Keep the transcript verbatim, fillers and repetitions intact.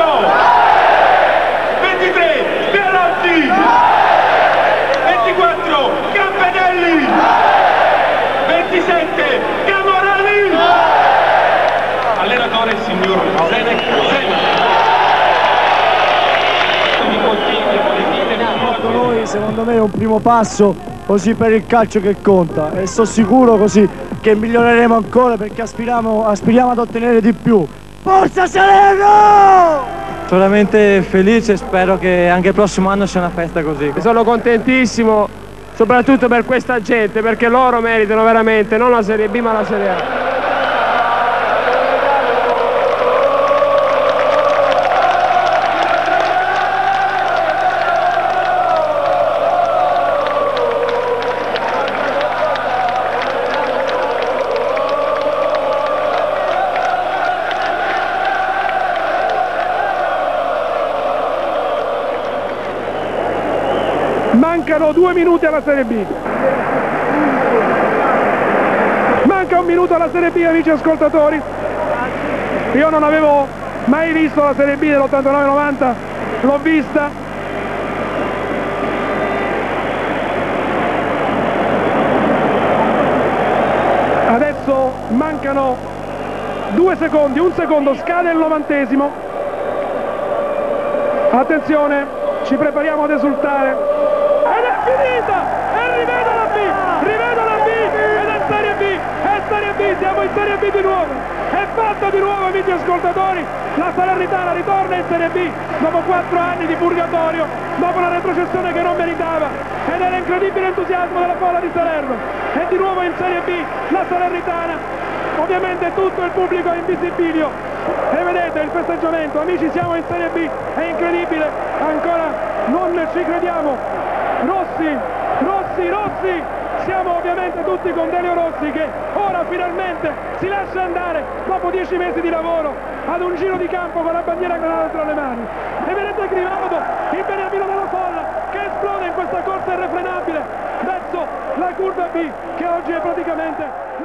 ventotto, ventitré, Belotti, ventiquattro, Campanelli, ventisette, Camorani. Allenatore signor Zdeněk Zeman. Noi, secondo me, è un primo passo così per il calcio che conta, e sono sicuro così che miglioreremo ancora, perché aspiriamo, aspiriamo ad ottenere di più. Forza Salerno! Solamente felice, spero che anche il prossimo anno sia una festa così. Sono contentissimo soprattutto per questa gente, perché loro meritano veramente non la Serie B ma la Serie A. Mancano due minuti alla Serie B. Manca un minuto alla Serie B, amici ascoltatori. Io non avevo mai visto la Serie B dell'ottantanove novanta, l'ho vista. Adesso mancano due secondi, un secondo, scade il novantesimo. Attenzione, ci prepariamo ad esultare. Ed è finita! E rivedo la B! Rivedo la B! Ed è Serie B! È Serie B! Siamo in Serie B di nuovo! È fatta di nuovo, amici ascoltatori! La Salernitana ritorna in Serie B dopo quattro anni di purgatorio, dopo una retrocessione che non meritava, ed è l'incredibile entusiasmo della folla di Salerno. È di nuovo in Serie B la Salernitana, ovviamente tutto il pubblico è in visibilio. E vedete il festeggiamento, amici, siamo in Serie B, è incredibile, ancora non ci crediamo. Rossi, Rossi, Rossi, siamo ovviamente tutti con Delio Rossi, che ora finalmente si lascia andare dopo dieci mesi di lavoro ad un giro di campo con la bandiera granata tra le mani. E vedete Grimaldo, il beniamino della folla, che esplode in questa corsa irrefrenabile verso la curva B, che oggi è praticamente